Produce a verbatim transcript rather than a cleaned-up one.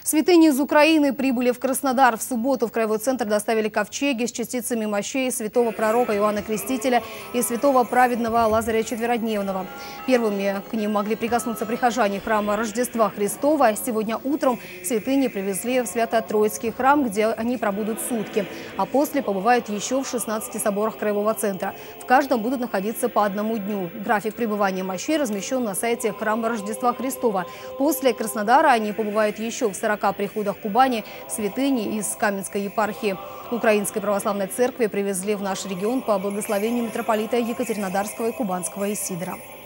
Святыни из Украины прибыли в Краснодар. В субботу в краевой центр доставили ковчеги с частицами мощей святого пророка Иоанна Крестителя и святого праведного Лазаря Четверодневного. Первыми к ним могли прикоснуться прихожане храма Рождества Христова. Сегодня утром святыни привезли в Свято-Троицкий храм, где они пробудут сутки. А после побывают еще в шестнадцати соборах краевого центра. В каждом будут находиться по одному дню. График пребывания мощей размещен на сайте храма Рождества Христова. После Краснодара они побывают еще в сорока приходах Кубани. Святыни из Каменской епархии Украинской православной церкви привезли в наш регион по благословению митрополита Екатеринодарского и Кубанского Исидора.